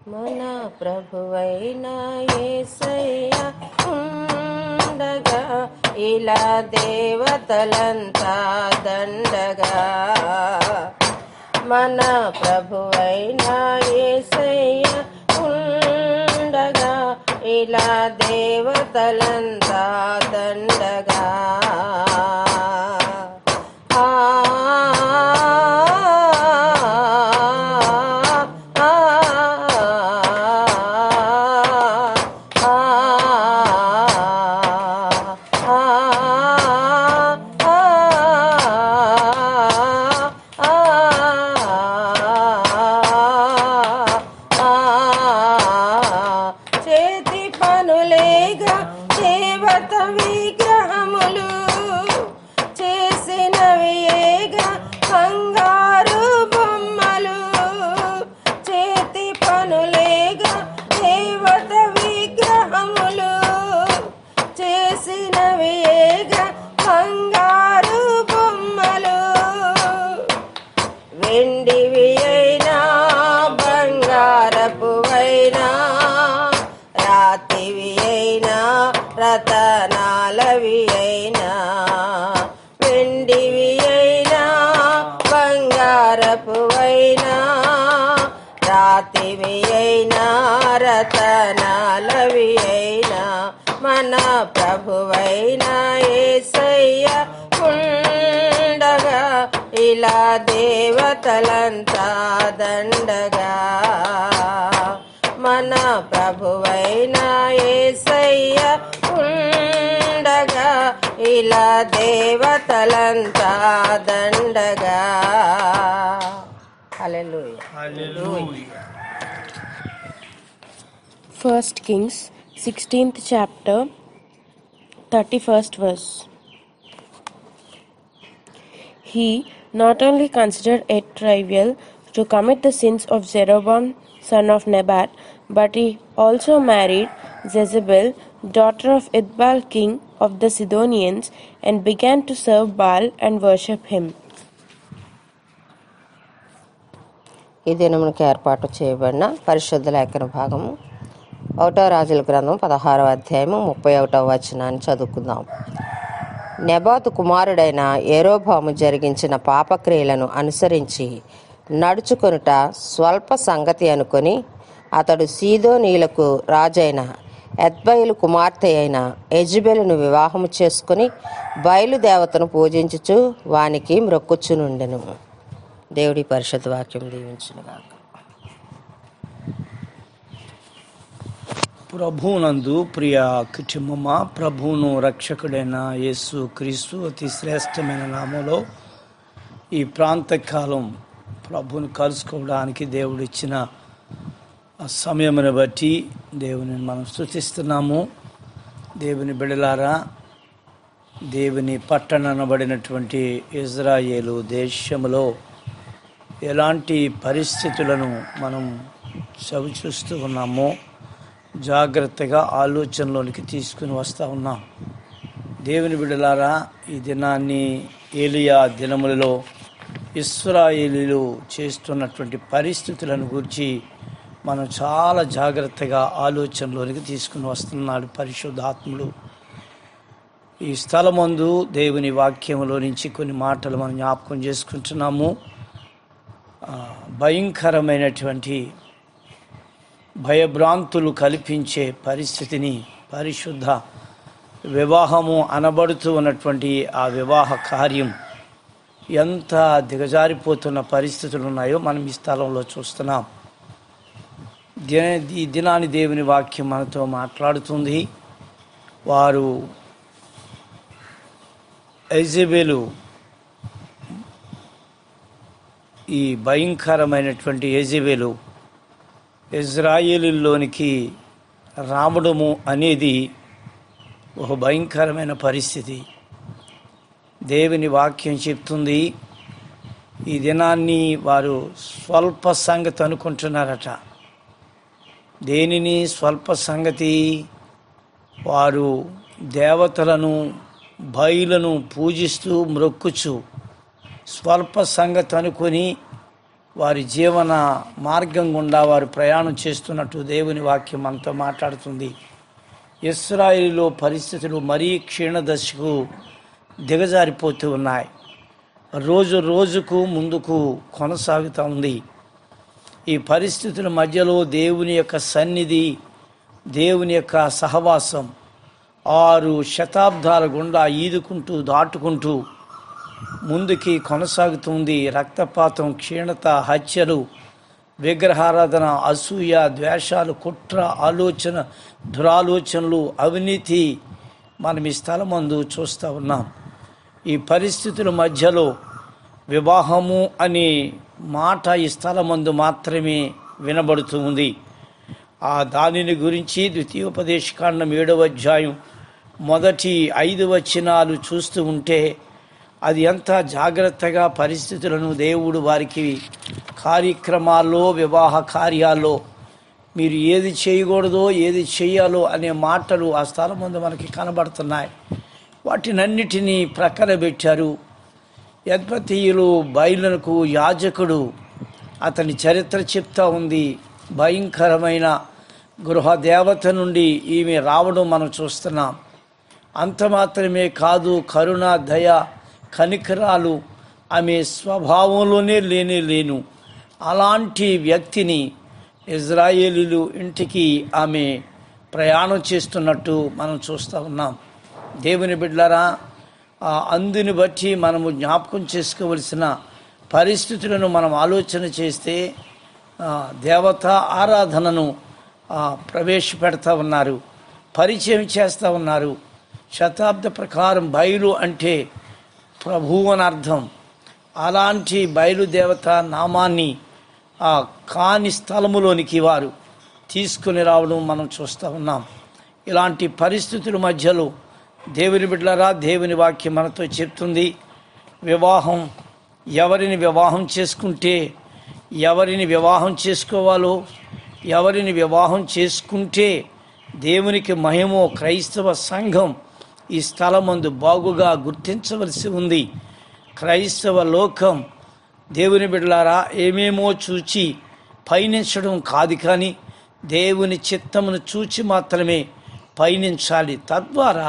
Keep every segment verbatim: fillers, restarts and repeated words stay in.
మన ప్రభువైన యేసయ్య ఉండగా ఇలా దేవతలంతా దండగా. మన ప్రభువైన యేసయ్య ఉండగా ఇలా దేవతలంతా దండగా. చేతి పనులేగా దేవత విగ్రహములు చేసినవి ఏగా బంగారు బొమ్మలు. చేతి పనులేగా దేవత విగ్రహములు చేసినవి ఏగా బంగారు బొమ్మలు. వెండివి అయినా బంగారపువైనా రాతివి అయినా రతనాలవి అయినా. వెండివి అయినా బంగారపువైనా రాతివి అయినా రతనాలవి అయినా మన ప్రభువైన యేసయ్య ఉండగా ఇలా దేవతలంతా దండగా. మన ప్రభువైన యేసయ్య ఉండగా ఇలా దేవతలంతా దండగా. హల్లెలూయా. Hallelujah. First Kings, sixteenth chapter, thirty-first verse. He not only considered it trivial to commit the sins of Jeroboam son of Nebat, but he also married Jezebel, daughter of Ithbal king of the Sidonians, and began to serve Baal and worship him. ఈ దినమునకు ఏర్పాటు చేయబడిన పరిశుద్ధ లేఖన భాగము ఒకటో రాజుల గ్రంథం పదహారవ అధ్యాయము ముప్పై ఒకటవ వచనాన్ని చదువుకుందాం. నెబాతు కుమారుడైన యెరోబాము జరిగించిన పాపక్రియలను అనుసరించి నడుచుకొనుట స్వల్ప సంగతి అనుకొని అతడు సీదోనీయులకు రాజైన ఎత్బయలు కుమార్తె అయిన యెజెబెలును వివాహము చేసుకుని బయలుదేవతను పూజించుచు వానికి మ్రొక్కుచునుండెను. దేవుడి పరిశుద్ధ వాక్యం దీవించునుగాక. ప్రభువునందు ప్రియ కుటుంబమా, ప్రభువును రక్షకుడైన యేసు క్రీస్తు అతి శ్రేష్టమైన నామంలో ఈ ప్రాంతకాలం ప్రభువును కలుసుకోవడానికి దేవుడు ఇచ్చిన ఆ సమయమును బట్టి దేవుని మనం స్తుతిస్తున్నాము. దేవుని బిడలారా, దేవుని పట్టణనబడినటువంటి ఇజ్రాయేలు దేశంలో ఎలాంటి పరిస్థితులను మనం చవిచూస్తూ ఉన్నామో జాగ్రత్తగా ఆలోచనలోనికి తీసుకుని వస్తూ ఉన్నాం. దేవుని బిడ్డలారా, ఈ దినాన్ని ఏలియా దినములలో ఇశ్రాయేలీలు చేస్తున్నటువంటి పరిస్థితులను గురించి మనం చాలా జాగ్రత్తగా ఆలోచనలోనికి తీసుకుని వస్తున్నాడు పరిశుద్ధాత్ముడు. ఈ స్థలమందు దేవుని వాక్యంలో నుంచి కొన్ని మాటలు మనం జ్ఞాపకం చేసుకుంటున్నాము. భయంకరమైనటువంటి భయభ్రాంతులు కల్పించే పరిస్థితిని, పరిశుద్ధ వివాహము అనబడుతూ ఉన్నటువంటి ఆ వివాహ కార్యం ఎంత దిగజారిపోతున్న పరిస్థితులు ఉన్నాయో మనం ఈ స్థలంలో చూస్తున్నాం. దిన ఈ దినాన్ని దేవుని వాక్యం మనతో మాట్లాడుతుంది. వారు యెజెబెలు, ఈ భయంకరమైనటువంటి యెజెబెలు ఇజ్రాయేలులోనికి రావడము అనేది ఒక భయంకరమైన పరిస్థితి. దేవుని వాక్యం చెప్తుంది, ఈ దినాన్ని వారు స్వల్ప సంగతి అనుకుంటున్నారట. దేనిని స్వల్ప సంగతి? వారు దేవతలను, బయలును పూజిస్తూ మ్రొక్కుచు స్వల్ప సంగతి అనుకొని వారి జీవన మార్గం గుండా వారు ప్రయాణం చేస్తున్నట్టు దేవుని వాక్యం మనతో మాట్లాడుతుంది. ఇశ్రాయేలులో పరిస్థితులు మరీ క్షీణదశకు దిగజారిపోతూ ఉన్నాయి. రోజు రోజుకు ముందుకు కొనసాగుతూ ఉంది. ఈ పరిస్థితుల మధ్యలో దేవుని యొక్క సన్నిధి, దేవుని యొక్క సహవాసం ఆరు శతాబ్దాల గుండా ఈదుకుంటూ దాటుకుంటూ ముందుకి కొనసాగుతుంది. రక్తపాతం, క్షీణత, హత్యలు, విగ్రహారాధన, అసూయ, ద్వేషాలు, కుట్ర, ఆలోచన, దురాలోచనలు, అవినీతి మనం ఈ స్థలమందు చూస్తూ ఉన్నాం. ఈ పరిస్థితుల మధ్యలో వివాహము అనే మాట ఈ స్థలమందు మాత్రమే వినబడుతూ ఉంది. ఆ దానిని గురించి ద్వితీయోపదేశకాండం ఏడవ అధ్యాయం మొదటి ఐదు వచనాలు చూస్తూ ఉంటే అది ఎంత జాగ్రత్తగా పరిస్థితులను దేవుడు వారికి కార్యక్రమాల్లో, వివాహ కార్యాల్లో మీరు ఏది చేయకూడదో ఏది చేయాలో అనే మాటలు ఆ స్థలం ముందు మనకి కనబడుతున్నాయి. వాటినన్నిటినీ ప్రక్కన పెట్టారు. యద్పతీయులు బయలునకు యాజకుడు అతని చరిత్ర చెప్తా ఉంది. భయంకరమైన గృహదేవత నుండి ఈమె రావడం మనం చూస్తున్నాం. అంత మాత్రమే కాదు, కరుణ, దయ, కనికరాలు ఆమె స్వభావంలోనే లేనే లేను. అలాంటి వ్యక్తిని ఇజ్రాయేలీలు ఇంటికి ఆమె ప్రయాణం చేస్తున్నట్టు మనం చూస్తూ ఉన్నాం. దేవుని బిడ్డలారా, అందుని బట్టి మనము జ్ఞాపకం చేసుకోవలసిన పరిస్థితులను మనం ఆలోచన చేస్తే దేవత ఆరాధనను ప్రవేశపెడతా ఉన్నారు, పరిచయం చేస్తూ ఉన్నారు. శతాబ్ద ప్రకారం బయలు అంటే ప్రభువు అని అర్థం. అలాంటి బయలుదేవత నామాన్ని ఆ కాని స్థలములోనికి వారు తీసుకుని రావడం మనం చూస్తూ ఉన్నాం. ఇలాంటి పరిస్థితుల మధ్యలో దేవుని బిడ్డలారా, దేవుని వాక్యం మనతో చెప్తుంది, వివాహం ఎవరిని వివాహం చేసుకుంటే, ఎవరిని వివాహం చేసుకోవాలో, ఎవరిని వివాహం చేసుకుంటే దేవునికి మహిమో క్రైస్తవ సంఘం ఈ స్థలమందు బాగుగా గుర్తించవలసి ఉంది. క్రైస్తవ లోకం దేవుని బిడ్డలారా ఏమేమో చూచి పయనించడం కాదు, కానీ దేవుని చిత్తమును చూచి మాత్రమే పయనించాలి. తద్వారా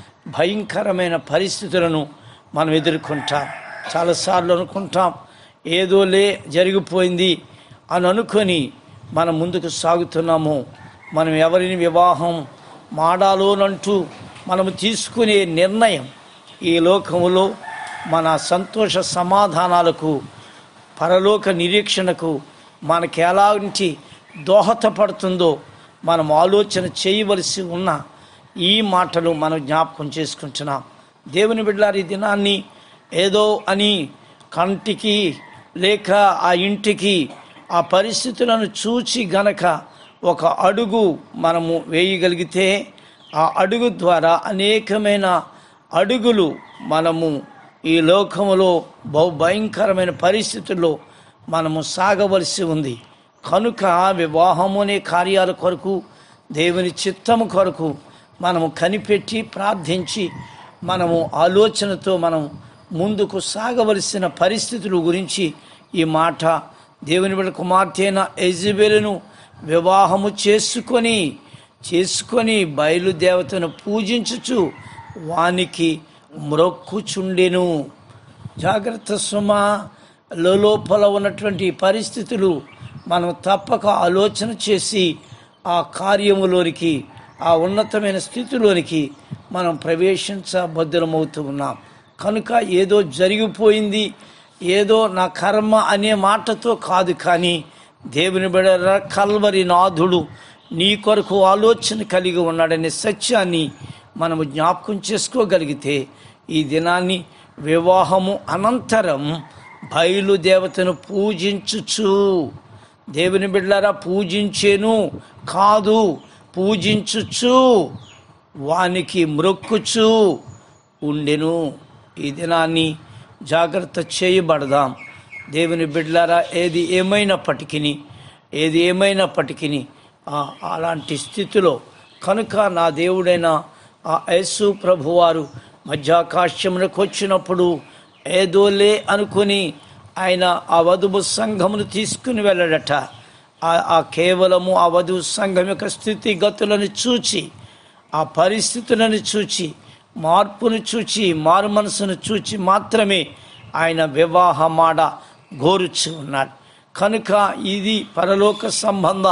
భయంకరమైన పరిస్థితులను మనం ఎదుర్కొంటాం. చాలాసార్లు అనుకుంటాం ఏదోలే జరిగిపోయింది అని అనుకొని మనం ముందుకు సాగుతున్నాము. మనం ఎవరిని వివాహం మాడాలోనంటూ మనము తీసుకునే నిర్ణయం ఈ లోకములో మన సంతోష సమాధానాలకు, పరలోక నిరీక్షణకు మనకి ఎలాంటి దోహదపడుతుందో మనం ఆలోచన చేయవలసి ఉన్న ఈ మాటలు మనం జ్ఞాపకం చేసుకుంటున్నాం. దేవుని బిడ్డలారి, ఈ దినాన్ని ఏదో అని కంటికి లేక ఆ ఇంటికి ఆ పరిస్థితులను చూచి గనక ఒక అడుగు మనము వేయగలిగితే ఆ అడుగు ద్వారా అనేకమైన అడుగులు మనము ఈ లోకములో బహు భయంకరమైన పరిస్థితుల్లో మనము సాగవలసి ఉంది. కనుక వివాహము అనే కార్యాల కొరకు, దేవుని చిత్తము కొరకు మనము కనిపెట్టి ప్రార్థించి మనము ఆలోచనతో మనం ముందుకు సాగవలసిన పరిస్థితుల గురించి ఈ మాట దేవుని బిడ్డ కుమార్తె అయిన యెజబెలును వివాహము చేసుకొని చేసుకొని బయలుదేవతను పూజించుచు వానికి మ్రొక్కుచుండెను. జాగ్రత్త సుమా, లోపల ఉన్నటువంటి పరిస్థితులు మనం తప్పక ఆలోచన చేసి ఆ కార్యములోనికి, ఆ ఉన్నతమైన స్థితిలోనికి మనం ప్రవేశించబద్ధులమవుతూ ఉన్నాం. కనుక ఏదో జరిగిపోయింది, ఏదో నా కర్మ అనే మాటతో కాదు, కానీ దేవుని బిడ్డ కల్వరి నాథుడు నీ కొరకు ఆలోచన కలిగి ఉన్నాడనే సత్యాన్ని మనము జ్ఞాపకం చేసుకోగలిగితే ఈ దినాన్ని వివాహము అనంతరం బయలుదేవతను పూజించుచు, దేవుని బిడ్డలారా పూజించేను కాదు, పూజించుచు వానికి మ్రొక్కుచు ఉండెను. ఈ దినాన్ని జాగ్రత్త చేయబడదాం. దేవుని బిడ్డలారా, ఏది ఏమైనప్పటికీ ఏది ఏమైనప్పటికీ అలాంటి స్థితిలో కనుక నా దేవుడైన ఆ యేసు ప్రభువారు మధ్యాకాశమునకు వచ్చినప్పుడు ఏదోలే అనుకుని ఆయన ఆ వధువు సంఘమును తీసుకుని వెళ్ళడట. ఆ కేవలము ఆ వధువు సంఘం యొక్క స్థితిగతులను చూచి, ఆ పరిస్థితులను చూచి, మార్పును చూచి, మారు మనసును చూచి మాత్రమే ఆయన వివాహమాడ గోరుచు ఉన్నాడు. కనుక ఇది పరలోక సంబంధ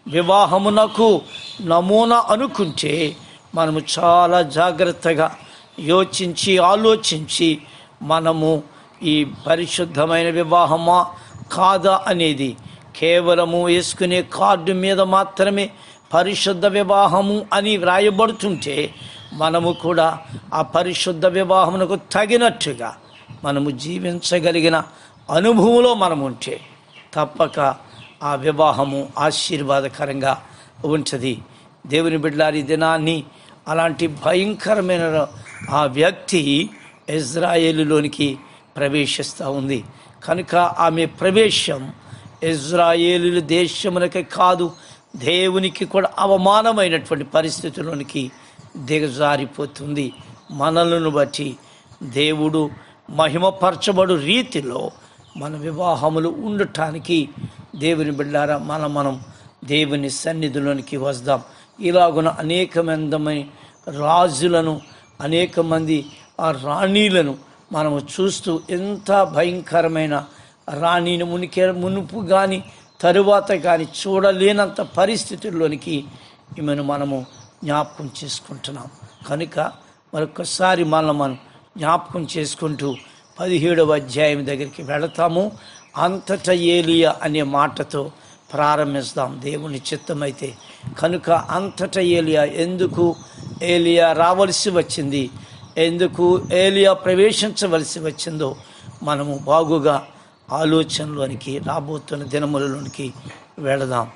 వివాహమునకు నమూనా అనుకుంటే మనము చాలా జాగ్రత్తగా యోచించి ఆలోచించి మనము ఈ పరిశుద్ధమైన వివాహమా కాదా అనేది, కేవలము వేసుకునే కార్డు మీద మాత్రమే పరిశుద్ధ వివాహము అని వ్రాయబడుతుంటే మనము కూడా ఆ పరిశుద్ధ వివాహమునకు తగినట్టుగా మనము జీవించగలిగిన అనుభవంలో మనం ఉంటే తప్పక ఆ వివాహము ఆశీర్వాదకరంగా ఉంటుంది. దేవుని బిడ్డలారి దినాన్ని అలాంటి భయంకరమైన ఆ వ్యక్తి ఇజ్రాయేలులోనికి ప్రవేశిస్తూ ఉంది. కనుక ఆమె ప్రవేశం ఇజ్రాయేలు దేశమునకే కాదు, దేవునికి కూడా అవమానమైనటువంటి పరిస్థితుల్లోనికి దిగజారిపోతుంది. మనలను బట్టి దేవుడు మహిమపరచబడు రీతిలో మన వివాహములు ఉండటానికి దేవుని బిడ్డారా మనం మనం దేవుని సన్నిధిలోనికి వస్తాం. ఇలాగున అనేక మంది రాజులను, అనేక మంది ఆ రాణీలను మనము చూస్తూ ఎంత భయంకరమైన రాణిని మునికే మునుపు కానీ తరువాత కానీ చూడలేనంత పరిస్థితుల్లోనికి ఈమెను మనము జ్ఞాపకం చేసుకుంటున్నాం. కనుక మరొకసారి మనం మనం జ్ఞాపకం చేసుకుంటూ పదిహేడవ అధ్యాయం దగ్గరికి వెళతాము. అంతటా ఏలియా అనే మాటతో ప్రారంభిస్తాం దేవుని చిత్తమైతే. కనుక అంతటా ఏలియా, ఎందుకు ఏలియా రావలసి వచ్చింది, ఎందుకు ఏలియా ప్రవేశించవలసి వచ్చిందో మనము బాగుగా ఆలోచనలోనికి రాబోతున్న దినములలోనికి వెళదాం.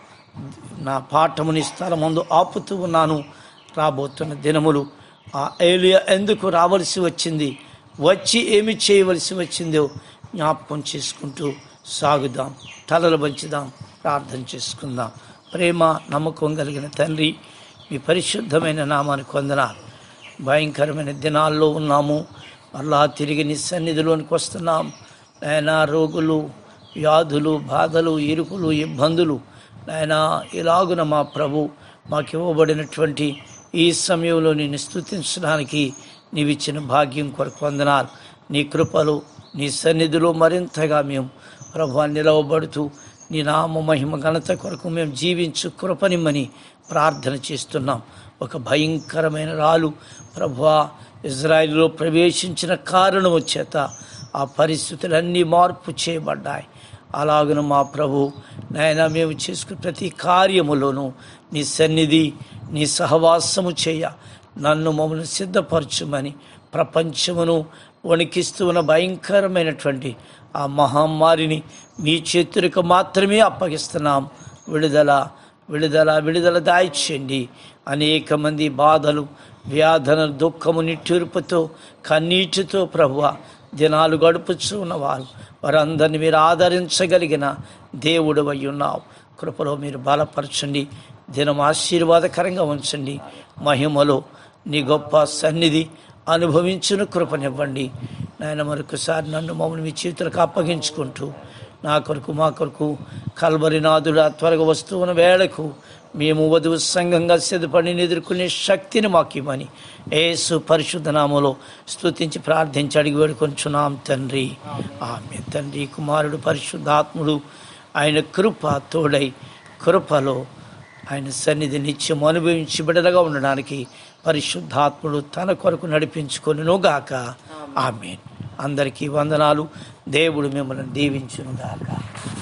నా పాఠముని స్థలమందు ఆపుతూ ఉన్నాను. రాబోతున్న దినములు ఆ ఏలియా ఎందుకు రావలసి వచ్చింది, వచ్చి ఏమి చేయవలసి వచ్చిందో జ్ఞాపకం చేసుకుంటూ సాగుదాం. తలలు వంచుదాం, ప్రార్థన చేసుకుందాం. ప్రేమ నమ్మకం కలిగిన తండ్రి, మీ పరిశుద్ధమైన నామానికి వందనాలు. భయంకరమైన దినాల్లో ఉన్నాము, మళ్ళా తిరిగి నీ సన్నిధిలోనికి వస్తున్నాం. నాయనా, రోగులు, వ్యాధులు, బాధలు, ఇరుకులు, ఇబ్బందులు నాయనా ఇలాగున మా ప్రభు మాకు ఇవ్వబడినటువంటి ఈ సమయంలో నేను స్తుతించడానికి నీవిచ్చిన భాగ్యం కొరకు వందనాలు. నీ కృపలు, నీ సన్నిధిలో మరింతగా మేము ప్రభు నిలవబడుతూ నీ నామ మహిమ ఘనత కొరకు మేము జీవించు కృపనిమ్మని ప్రార్థన చేస్తున్నాం. ఒక భయంకరమైన రాలు ప్రభువా ఇజ్రాయిల్లో ప్రవేశించిన కారణం చేత ఆ పరిస్థితులన్నీ మార్పు చేయబడ్డాయి. అలాగన మా ప్రభు నాయన మేము చేసుకున్న ప్రతి కార్యములోనూ నీ సన్నిధి, నీ సహవాసము చేయ నన్ను మమ్మల్ని సిద్ధపరచుమని ప్రపంచమును వణికిస్తూ ఉన్న భయంకరమైనటువంటి ఆ మహమ్మారిని మీ చేతులకు మాత్రమే అప్పగిస్తున్నాం. విడుదల విడుదల విడుదల దాయిచేయండి. అనేక మంది బాధలు, వ్యాధన, దుఃఖము, నిట్టూర్పుతో, కన్నీటితో ప్రభువ దినాలు గడుపుచూ ఉన్నవారు వారందరినీ మీరు ఆదరించగలిగిన దేవుడు అయి ఉన్నావు. కృపలో మీరు బలపరచండి, దినం ఆశీర్వాదకరంగా ఉంచండి. మహిమలో నీ గొప్ప సన్నిధి అనుభవించిన కృపనివ్వండి. నాయన మరొకసారి నన్ను మమ్మల్ని మీ చేతులకు అప్పగించుకుంటూ నా కొరకు మా కొరకు కల్వరినాథుడా త్వరగా వస్తున్న వేళకు మేము వధువు సంఘంగా సిద్ధపడిని ఎదుర్కొనే శక్తిని మాకు ఇవ్వని యేసు పరిశుద్ధ నామములో స్తుతించి ప్రార్థించి అడిగి వేడుకొంచున్నాం తండ్రి. ఆమె తండ్రి, కుమారుడు, పరిశుద్ధాత్ముడు ఆయన కృప తోడై కృపలో ఆయన సన్నిధి నిత్యం అనుభవించి బిడ్డలుగా ఉండడానికి పరిశుద్ధాత్ముడు తన కొరకు నడిపించుకొనుగాక. ఆమేన్. అందరికీ వందనాలు. దేవుడు మిమ్మల్ని దీవించునుగాక.